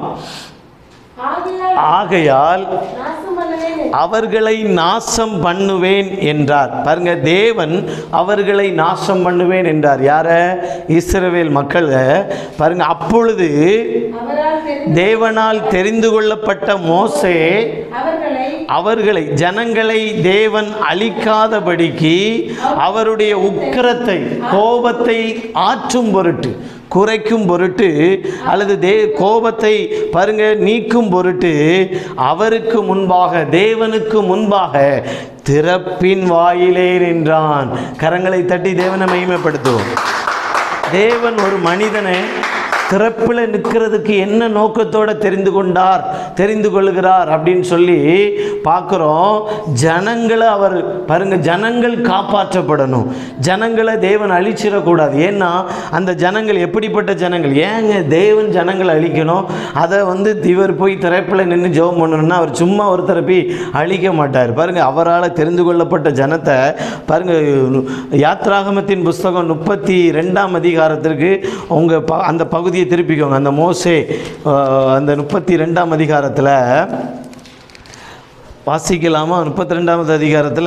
ஆகையால் அவர்களை நாசம் பண்ணுவேன் என்றார். பாருங்க, தேவன் அவர்களை நாசம் பண்ணுவேன் என்றார். யார? இஸ்ரவேல் மக்கள். பாருங்க, அப்பொழுது தேவனால் தெரிந்து கொள்ளப்பட்ட மோசே அவர்களை, ஜனங்களை தேவன் அழிக்காதபடிக்கு அவருடைய உக்கிரத்தை, கோபத்தை ஆற்றும் பொருட்டு, குறைக்கும் பொருட்டு, அல்லது கோபத்தை பாருங்க நீக்கும் பொருட்டு அவருக்கு முன்பாக, தேவனுக்கு முன்பாக திறப்பின் வாயிலே நின்றான். கரங்களை தட்டி தேவனை மகிமைப்படுத்துவோம். தேவன் ஒரு மனிதனை திறப்பில் நிற்கிறதுக்கு என்ன நோக்கத்தோடு தெரிந்து கொள்கிறார் அப்படின்னு சொல்லி பார்க்குறோம். ஜனங்களை அவர் பாருங்க, ஜனங்கள் காப்பாற்றப்படணும், ஜனங்களை தேவன் அழிச்சிடக்கூடாது. ஏன்னா அந்த ஜனங்கள் எப்படிப்பட்ட ஜனங்கள்? ஏங்க தேவன் ஜனங்களை அழிக்கணும்? அதை இவர் போய் திறப்பில் நின்று ஜெபம் பண்ணணும்னா அவர் சும்மா ஒரு திறப்பி அழிக்க மாட்டார். பாருங்க, அவரால் தெரிந்து கொள்ளப்பட்ட ஜனத்தை பாருங்க, யாத்ராகமத்தின் புஸ்தகம் 32ஆம் அதிகாரத்திற்கு அந்த பகுதியை திருப்பிக்கோங்க. அந்த மோசே அந்த 32ஆம் அதிகாரத்தில் வாசிக்கலாமா? 32ஆவது அதிகாரத்தில்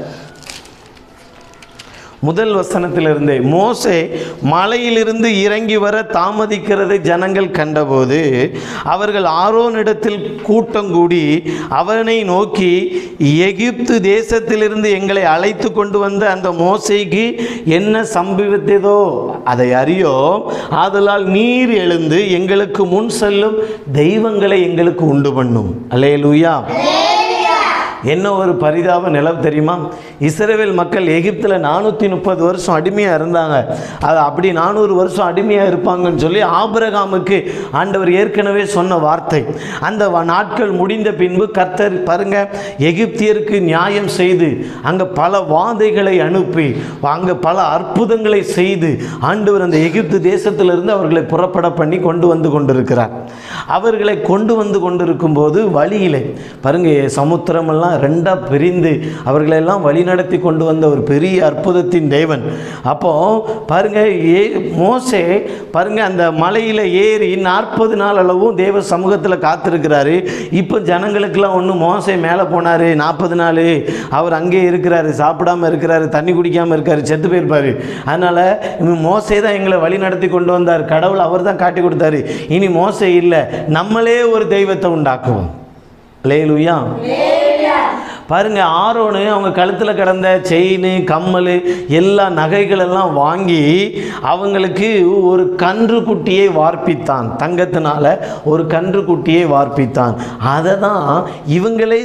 முதல் வசனத்திலிருந்தே, மோசே மலையிலிருந்து இறங்கி வர தாமதிக்கிறதை ஜனங்கள் கண்டபோது அவர்கள் ஆரோனிடத்தில் கூட்டம் கூடி அவனை நோக்கி, எகிப்து தேசத்திலிருந்து எங்களை அழைத்து கொண்டு வந்த அந்த மோசேக்கு என்ன சம்பவித்ததோ அதை அறியோம். ஆதலால் நீர் எழுந்து எங்களுக்கு முன் செல்லும் தெய்வங்களை எங்களுக்கு உண்டு பண்ணும். அல்லேலூயா. என்ன ஒரு பரிதாப நிலம் தெரியுமா? இஸ்ரவேல் மக்கள் எகிப்தில் 430 வருஷம் அடிமையாக இருந்தாங்க. அது அப்படி 400 வருஷம் அடிமையாக இருப்பாங்கன்னு சொல்லி ஆபிரகாமுக்கு ஆண்டவர் ஏற்கனவே சொன்ன வார்த்தை. அந்த நாட்கள் முடிந்த பின்பு கர்த்தர் பாருங்க, எகிப்தியருக்கு நியாயம் செய்து அங்கே பல வாதைகளை அனுப்பி, அங்கே பல அற்புதங்களை செய்து ஆண்டவர் அந்த எகிப்து தேசத்திலிருந்து அவர்களை புறப்பட பண்ணி கொண்டு வந்து கொண்டிருக்கிறார். அவர்களை கொண்டு வந்து கொண்டிருக்கும் போது வழியிலே பாருங்க, சமுத்திரமெல்லாம் ரெண்டாக பிரிந்து அவர்களெல்லாம் வழி நடத்தி கொண்டு வந்த ஒரு பெரிய அற்புதத்தின் தேவன். அப்போ பாருங்க, மோசே பாருங்க அந்த மலையில் ஏறி 40 நாள் அளவும் தேவ சமூகத்தில் காத்திருக்கிறாரு. இப்போ ஜனங்களுக்கெல்லாம் ஒன்று, மோசே மேலே போனார் 40 நாள், அவர் அங்கே இருக்கிறாரு, சாப்பிடாமல் இருக்கிறாரு, தண்ணி குடிக்காமல் இருக்காரு, செத்து போயிருப்பார். அதனால் மோசே தான் எங்களை வழி நடத்தி கொண்டு வந்தார், கடவுள் அவர் தான் காட்டி கொடுத்தாரு. இனி மோசே இல்லை, நம்மளே ஒரு தெய்வத்தை உண்டாக்குவோம். அல்லேலூயா. பாருங்கள், ஆரோனு அவங்க கழுத்தில் கிடந்த செயின், கம்மல், எல்லா நகைகளெல்லாம் வாங்கி அவங்களுக்கு ஒரு கன்று குட்டியை வார்ப்பித்தான். தங்கத்தினால ஒரு கன்று குட்டியை வார்ப்பித்தான். அதை தான் இவங்களே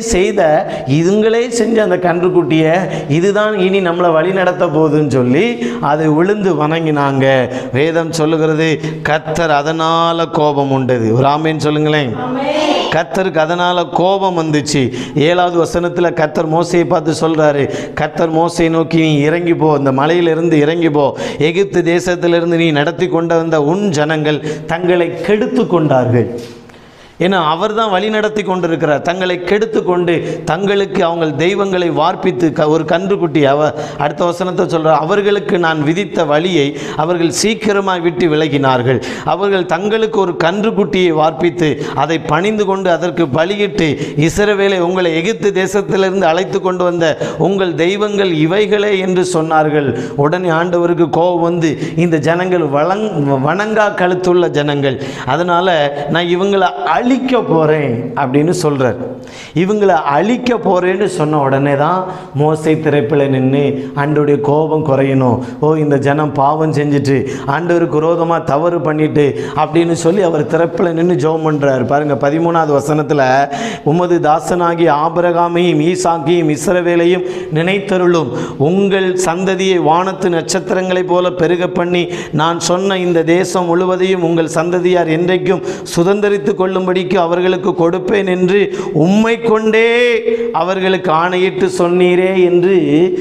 செஞ்ச அந்த கன்று குட்டியை இதுதான் இனி நம்மளை வழி நடத்த போகுதுன்னு சொல்லி அதை விழுந்து வணங்கினாங்க. வேதம் சொல்லுகிறது கர்த்தர் அதனால கோபம் உண்டது. ஒரு ஆமேன்னு சொல்லுங்களேன். கர்த்தருக்கு அதனால கோபம் வந்துச்சு. 7வது வசனத்தில் கர்த்தர் மோசையை பார்த்து சொல்றாரு, கர்த்தர் மோசையை நோக்கி நீ இறங்கி போ, இந்த மலையிலிருந்து இறங்கி போ, எகிப்து தேசத்திலிருந்து நீ நடத்தி கொண்டு வந்த உன் ஜனங்கள் தங்களை கெடுத்து கொண்டார்கள். ஏன்னா அவர் தான் வழி நடத்தி கொண்டிருக்கிறார். தங்களை கெடுத்து கொண்டு தங்களுக்கு அவங்க தெய்வங்களை வார்ப்பித்து ஒரு கன்றுக்குட்டி அடுத்த வசனத்தை சொல்கிறார், அவர்களுக்கு நான் விதித்த வழியை அவர்கள் சீக்கிரமாக விட்டு விலகினார்கள். அவர்கள் தங்களுக்கு ஒரு கன்றுக்குட்டியை வார்ப்பித்து அதை பணிந்து கொண்டு அதற்கு பலியிட்டு, இஸ்ரவேலை உங்களை எகிப்து தேசத்திலிருந்து அழைத்து கொண்டு வந்த உங்கள் தெய்வங்கள் இவைகளே என்று சொன்னார்கள். உடனே ஆண்டவருக்கு கோபம் வந்து, இந்த ஜனங்கள் வணங்கா கழுத்துள்ள ஜனங்கள், அதனால் நான் இவங்களை அழிக்க போகிறேன் அப்படின்னு சொல்கிறார். இவங்களை அழிக்க போகிறேன்னு சொன்ன உடனே தான் மோசே திரைப்பில் நின்று ஆண்டவருடைய கோபம் குறையணும். இந்த ஜனம் பாவம் செஞ்சுட்டு ஆண்டவருக்கு விரோதமாக தவறு பண்ணிட்டு அப்படின்னு சொல்லி அவர் திரைப்பில் நின்று ஜெபம் பண்ணுறார். பாருங்கள், 13வது வசனத்தில் உமது தாசனாகிய ஆபிரகாமையும் ஈசாக்கையும் இஸ்ரவேலையும் நினைத்தருளும், உங்கள் சந்ததியை வானத்து நட்சத்திரங்களைப் போல பெருக பண்ணி நான் சொன்ன இந்த தேசம் முழுவதையும் உங்கள் சந்ததியார் என்றைக்கும் சுதந்திரித்து கொள்ளும்படிக்கு அவர்களுக்கு கொடுப்பேன் என்று உம்மை கொண்டே அவர்களுக்கு ஆணையிட்டு சொன்னீரே என்று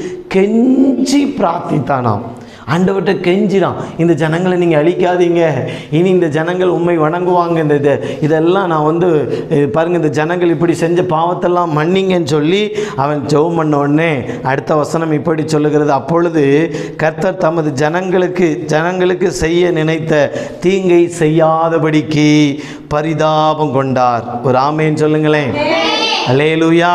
கெஞ்சி பிரார்த்தித்தானாம். ஆண்டவர்கிட்ட கெஞ்சிடான், இந்த ஜனங்களை நீங்கள் அழிக்காதீங்க, இனி இந்த ஜனங்கள் உண்மை வணங்குவாங்க, இதெல்லாம் நான் பாருங்கள், இந்த ஜனங்கள் இப்படி செஞ்ச பாவத்தெல்லாம் மன்னிங்கன்னு சொல்லி அவன் ஜெபம் பண்ண உடனே அடுத்த வசனம் இப்படி சொல்லுகிறது, அப்பொழுது கர்த்தர் தமது ஜனங்களுக்கு செய்ய நினைத்த தீங்கை செய்யாதபடிக்கு பரிதாபம் கொண்டார். ஒரு ஆமேன்னு சொல்லுங்களேன். அல்லேலூயா.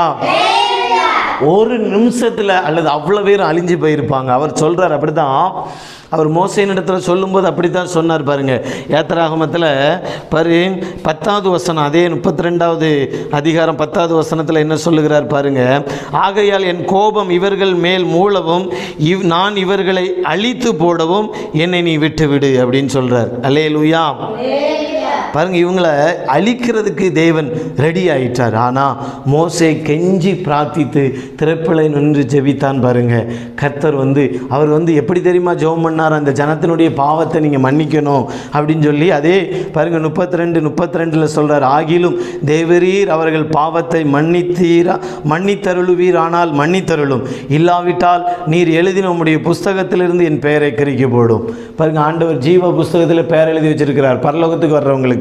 ஒரு நிமிஷத்தில் அல்லது அவ்வளோ பேரும் அழிஞ்சு போயிருப்பாங்க. அவர் சொல்கிறார், அப்படி தான் அவர் மோசேயின் இடத்துல சொல்லும்போது அப்படி தான் சொன்னார். பாருங்கள், யாத்திராகமத்தில் 10வது வசனம், அதே 32வது அதிகாரம் 10வது வசனத்தில் என்ன சொல்லுகிறார் பாருங்கள், ஆகையால் என் கோபம் இவர்கள் மேல் மூளவும் நான் இவர்களை அழித்து போடவும் என்னை நீ விட்டுவிடு அப்படின்னு சொல்கிறார். அல்லேலூயா. பாருங்கள், இவங்களை அழிக்கிறதுக்கு தேவன் ரெடி ஆயிட்டார். ஆனால் மோசே கெஞ்சி பிரார்த்தித்து திரைப்பிலை நின்று ஜெபித்தான். பாருங்கள், கர்த்தர் அவர் எப்படி தெரியுமா ஜெபம் பண்ணார், அந்த ஜனத்தினுடைய பாவத்தை நீங்கள் மன்னிக்கணும் அப்படின்னு சொல்லி. அதே பாருங்கள் 32 சொல்கிறார், ஆகிலும் தேவரீர் அவர்கள் பாவத்தை மன்னித்தருளுவீர், ஆனால் மன்னித்தருளும், இல்லாவிட்டால் நீர் எழுதின உம்முடைய புஸ்தகத்திலிருந்து என் பெயரை கிறுக்கி போடும். பாருங்கள், ஆண்டவர் ஜீவ புஸ்தகத்தில் பெயர் எழுதி வச்சிருக்கிறார். பரலோகத்துக்கு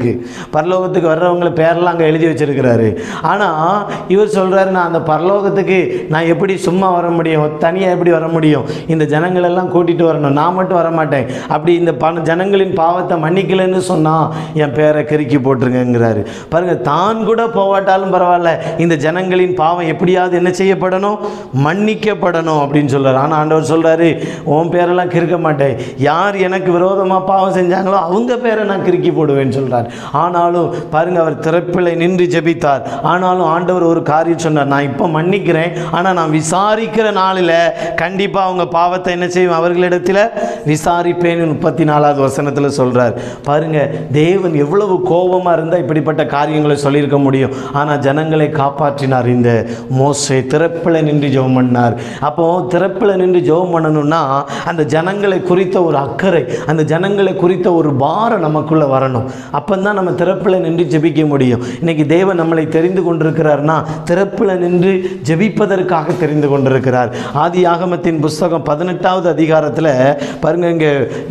வர்றவங்களை பேரெல்லாம் அங்கே எழுதி வச்சிருக்கிறாரு. ஆனால் இவர் சொல்கிறாரு, நான் அந்த பரலோகத்துக்கு நான் எப்படி சும்மா வர முடியும், தனியாக எப்படி வர முடியும், இந்த ஜனங்களெல்லாம் கூட்டிகிட்டு வரணும், நான் மட்டும் வரமாட்டேன், அப்படி இந்த ஜனங்களின் பாவத்தை மன்னிக்கலைன்னு சொன்னால் என் பேரை கிறுக்கி போட்டுருங்கிறாரு. பாருங்கள், தான் கூட போவாட்டாலும் பரவாயில்ல, இந்த ஜனங்களின் பாவம் எப்படியாவது என்ன செய்யப்படணும், மன்னிக்கப்படணும் அப்படின்னு சொல்கிறார். ஆனால் ஆண்டவர் சொல்கிறாரு, உன் பேரெல்லாம் கிறுக்க மாட்டேன், யார் எனக்கு விரோதமாக பாவம் செஞ்சாங்களோ அவங்க பேரை நான் கிறுக்கி போடுவேன்னு சொல்கிறார். ஆனாலும் பாருங்கள், அவர் திரைப்பிலை நின்று ஜெபித்தார். ஆனாலும் ஆண்டவர் ஒரு காரியம் சொன்னார், நான் இப்போ மன்னிக்கிறேன், ஆனால் நான் விசாரிக்கிற நாளில் கண்டிப்பாக அவங்க பாவத்தை என்ன செய்வேன், அவர்களிடத்தில் விசாரிப்பேன்னு 34வது வசனத்தில் சொல்கிறார். பாருங்கள், தேவன் எவ்வளவு கோபமாக இருந்தால் இப்படிப்பட்ட காரியங்களை சொல்லியிருக்க முடியும். ஆனால் ஜனங்களை காப்பாற்றினார். இந்த மோசே திரைப்பிலை நின்று ஜெபம் பண்ணார். அப்போது திரைப்பிலை நின்று ஜெபம் பண்ணணும்னா அந்த ஜனங்களை குறித்த ஒரு அக்கறை, அந்த ஜனங்களை குறித்த ஒரு பாரம் நமக்குள்ளே வரணும். அப்போ தான் நம்ம திறப்பில் நின்று ஜெபிக்க முடியும். இன்றைக்கி தேவன் நம்மளை தெரிந்து கொண்டிருக்கிறார்னா திறப்பில் நின்று ஜெபிப்பதற்காக தெரிந்து கொண்டிருக்கிறார். ஆதியாகமத்தின் புஸ்தகம் 18வது அதிகாரத்தில் பாருங்கள், இங்கே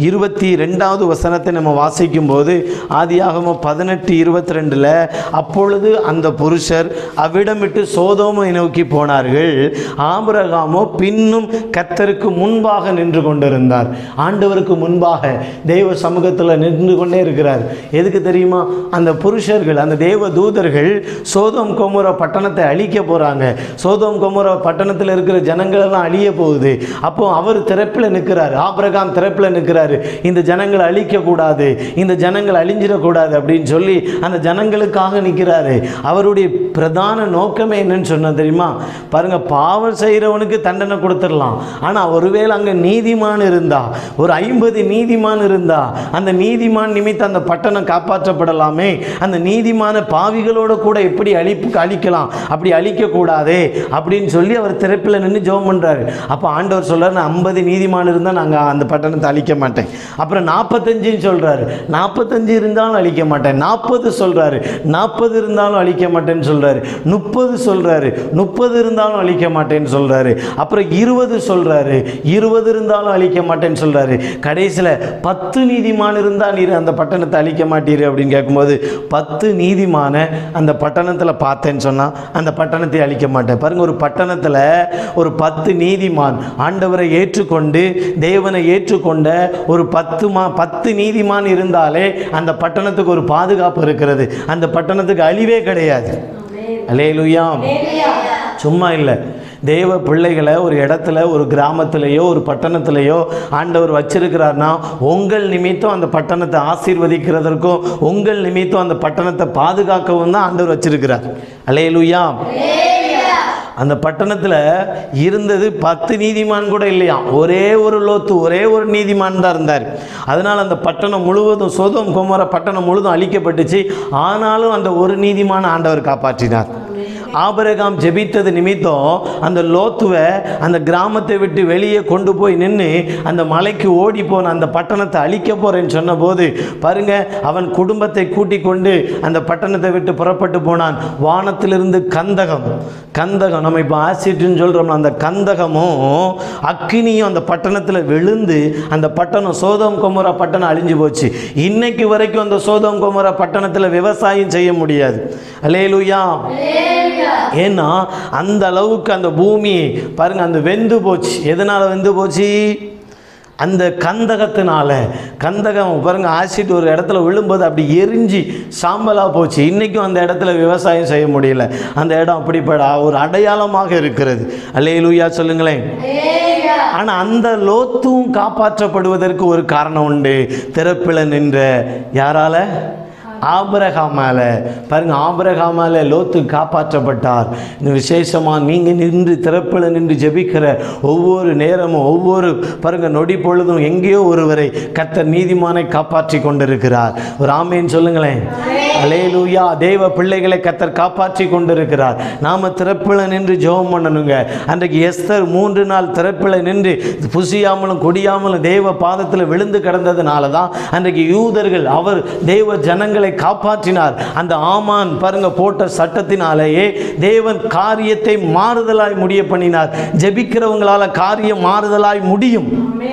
22வது வசனத்தை நம்ம வாசிக்கும் போது ஆதியாகமம் 18:22 அப்பொழுது அந்த புருஷர் அவ்விடமிட்டு சோதோமை நோக்கி போனார்கள், ஆபிரகாமோ பின்னும் கர்த்தருக்கு முன்பாக நின்று கொண்டிருந்தார். ஆண்டவருக்கு முன்பாக தெய்வ சமூகத்தில் நின்று கொண்டே இருக்கிறார். எதுக்கு தெரியும்? தெரியுமா? அந்த புருஷர்கள், அந்த தேவ தூதர்கள் சோதோம் கொமோரா பட்டணத்தை அழிக்க போகிறாங்க. சோதோம் கொமோரா பட்டணத்தில் இருக்கிற ஜனங்கள் எல்லாம் அழிய போகுது. அப்போ அவர் திறப்பில் நிற்கிறார், ஆபிரகாம் திறப்பில் நிற்கிறாரு. இந்த ஜனங்களை அழிக்கக்கூடாது, இந்த ஜனங்கள் அழிஞ்சிடக்கூடாது அப்படின்னு சொல்லி அந்த ஜனங்களுக்காக நிற்கிறாரு. அவருடைய பிரதான நோக்கமே என்னன்னு சொன்னா தெரியுமா? பாருங்க, பாவம் செய்கிறவனுக்கு தண்டனை கொடுத்துடலாம். ஆனால் ஒருவேளை அங்கே நீதிமான் இருந்தா, ஒரு 50 நீதிமான் இருந்தா, அந்த நீதிமான் நிமித்தம் அந்த பட்டணம் காப்பாற்றப்படலாமே. அந்த நீதிமான பாவிகளோட கூட எப்படி அழிக்கலாம், அப்படி அழிக்கக்கூடாதே அப்படின்னு சொல்லி அவர் திறப்பில் நின்று ஜெபம் பண்ணுறாரு. அப்போ ஆண்டவர் சொல்கிறார், நான் 50 நீதிமான் இருந்தால் நாங்கள் அந்த பட்டணத்தை அழிக்க மாட்டேன். அப்புறம் 45 சொல்கிறாரு, 45 இருந்தாலும் அழிக்க மாட்டேன். 40 சொல்கிறாரு, 40 இருந்தாலும் அழிக்க மாட்டேன்னு சொல்கிறாரு. 30 சொல்கிறாரு, 30 இருந்தாலும் அழிக்க மாட்டேன்னு சொல்கிறாரு. அப்புறம் 20 சொல்கிறாரு, 20 இருந்தாலும் அழிக்க மாட்டேன்னு சொல்கிறாரு. கடைசியில் 10 நீதிமான் இருந்தால் நீர் அந்த பட்டணத்தை அழிக்க மாட்டீர் அப்படின்னு கேட்கும்போது, 10 நீதிமான அந்த பட்டணத்தில் பார்த்தேன்னு சொன்னால் அந்த பட்டணத்தை அழிக்க மாட்டேன். பாருங்கள், ஒரு பட்டணத்தில் ஒரு 10 நீதிமான் ஆண்டவரை ஏற்றுக்கொண்டு தேவனை ஏற்றுக்கொண்ட ஒரு 10 நீதிமான் இருந்தாலே அந்த பட்டணத்துக்கு ஒரு பாதுகாப்பு இருக்கிறது. அந்த பட்டணத்துக்கு அழிவே கிடையாது. அல்லேலூயா. சும்மா இல்லை, தேவ பிள்ளைகளை ஒரு இடத்துல, ஒரு கிராமத்திலேயோ ஒரு பட்டணத்திலேயோ ஆண்டவர் வச்சிருக்கிறார்னா உங்கள் நிமித்தம் அந்த பட்டணத்தை ஆசீர்வதிக்கிறதற்கும் உங்கள் நிமித்தம் அந்த பட்டணத்தை பாதுகாக்கவும் தான் ஆண்டவர் வச்சிருக்கிறார். அல்லேலூயா. அந்த பட்டணத்தில் இருந்தது 10 நீதிமான் கூட இல்லையா, ஒரே ஒரு லோத்து, ஒரே ஒரு நீதிமான் தான் இருந்தார். அதனால் அந்த பட்டணம் முழுவதும், சோதோம் கொமோரா பட்டணம் முழுவதும் அழிக்கப்பட்டுச்சு. ஆனாலும் அந்த ஒரு நீதிமான ஆண்டவர் காப்பாற்றினார். ஆபிரகாம் ஜெபித்தது நிமித்தம் அந்த லோத்துவை அந்த கிராமத்தை விட்டு வெளியே கொண்டு போய் நின்று அந்த மலைக்கு ஓடி போன அந்த பட்டணத்தை அழிக்க போறேன்னு சொன்ன போது பாருங்க, அவன் குடும்பத்தை கூட்டிக் கொண்டு அந்த பட்டணத்தை விட்டு புறப்பட்டு போனான். வானத்திலிருந்து கந்தகம் நம்ம இப்போ ஆசிட்னு சொல்கிறோம்னா அந்த கந்தகமும் அக்கினியும் அந்த பட்டணத்தில் விழுந்து அந்த பட்டணம், சோதோம் கொமோரா பட்டணம் அழிஞ்சு போச்சு. இன்னைக்கு வரைக்கும் அந்த சோதோம் கொமோரா பட்டணத்தில் விவசாயம் செய்ய முடியாது. அல்லேலூயா. ஏன்னா அந்த அளவுக்கு அந்த பூமி பாருங்க, அந்த வெந்து போச்சு. எதனால வெந்து போச்சு? அந்த கந்தகத்தினால. கந்தகம் பாருங்க, ஆசிட் ஒரு இடத்துல விழும்போது அப்படி எரிஞ்சு சாம்பலாக போச்சு. இன்றைக்கும் அந்த இடத்துல விவசாயம் செய்ய முடியல. அந்த இடம் அப்படிப்பட ஒரு அடையாளமாக இருக்கிறது. அல்லேலூயா சொல்லுங்களேன். ஆனால் அந்த லோத்தும் காப்பாற்றப்படுவதற்கு ஒரு காரணம் உண்டு. திறப்பில் நின்ற யாரால? ஆபிரகாமால. பாருங்க, ஆபிரகாமால லோத்து காப்பாற்றப்பட்டார். இந்த விசேஷமாக நீங்கள் நின்று திறப்பில் நின்று ஜெபிக்கிற ஒவ்வொரு நேரமும், ஒவ்வொரு பாருங்க நொடி பொழுதும் எங்கேயோ ஒருவரை கர்த்தர் நீதிமானை காப்பாற்றி கொண்டிருக்கிறார். ஒரு ஆமேன் சொல்லுங்களேன். அல்லேலூயா. தேவ பிள்ளைகளை கர்த்தர் காப்பாற்றி கொண்டிருக்கிறார். நாம் திறப்பில் நின்று ஜெபம் பண்ணணுங்க. அன்றைக்கு எஸ்தர் 3 நாள் திறப்பில் நின்று புசியாமலும் குடியாமலும் தேவ பாதத்தில் விழுந்து கிடந்ததுனால தான் அன்றைக்கு யூதர்கள் அவர் தேவ ஜனங்களை காப்பாற்றினார். அந்த ஆமான் பாருங்க போட்ட சட்டத்தினாலேயே தேவன் காரியத்தை மாறுதலாய் முடிய பண்ணினார். ஜெபிக்கிறவங்களால காரியம் மாறுதலாய் முடியும்.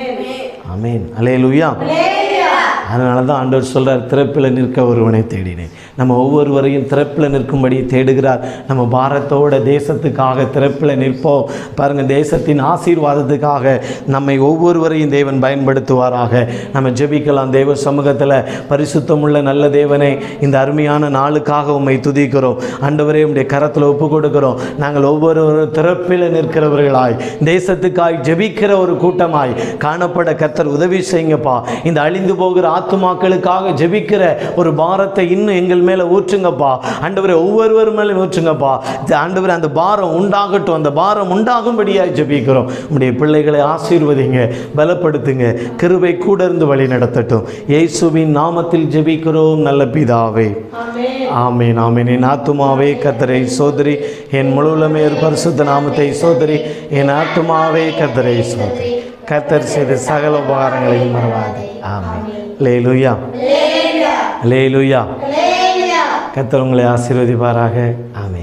ஆமென். அல்லேலூயா. அதனால தான் ஆண்டவர் சொல்கிறார், திறப்பில் நிற்க ஒருவனை தேடினேன். நம்ம ஒவ்வொருவரையும் திறப்பில் நிற்கும்படி தேடுகிறார். நம்ம பாரத்தோட தேசத்துக்காக திறப்பில் நிற்போம். பாருங்கள், தேசத்தின் ஆசீர்வாதத்துக்காக நம்மை ஒவ்வொருவரையும் தேவன் பயன்படுத்துவாராக. நம்ம ஜெபிக்கலாம் தேவ சமூகத்தில். பரிசுத்தமுள்ள நல்ல தேவனே, இந்த அருமையான நாளுக்காக உம்மை துதிக்கிறோம். ஆண்டவரே, உம்முடைய கரத்தில் ஒப்பு கொடுக்கிறோம். நாங்கள் ஒவ்வொருவரும் திறப்பில் நிற்கிறவர்களாய், தேசத்துக்காய் ஜெபிக்கிற ஒரு கூட்டமாய் காணப்பட கர்த்தர் உதவி செய்யுங்கப்பா. இந்த அழிந்து போகிற ஆத்துமாக்களுக்காக ஜெபிக்கிற ஒரு பாரத்தை இன்னும் எங்கள் மேலே ஊற்றுங்கப்பா. ஆண்டவரே, ஒவ்வொருவர் மேலே ஊற்றுங்கப்பா. ஆண்டவரே, அந்த பாரம் உண்டாகட்டும். அந்த பாரம் உண்டாகும்படியாக ஜெபிக்கிறோம். உம்முடைய பிள்ளைகளை ஆசீர்வதிங்க, பலப்படுத்துங்க. கிருபை கூட இருந்து வழி நடத்தட்டும். இயேசுவின் நாமத்தில் ஜெபிக்கிறோம் நல்ல பிதாவே. ஆமென். ஆமென். என் ஆத்துமாவே கர்த்தரை சோதரி, என் முழுவலுமே பரிசுத்த நாமத்தை சோதரி. என் ஆத்துமாவே கர்த்தரை சோதரி. கர்த்தர் செய்த சகல உபகாரங்களையும் மறவாதே. ஆமென். அல்லேலூயா. அல்லேலூயா. கர்த்தர் உங்களை ஆசீர்வதிப்பாராக. ஆமென்.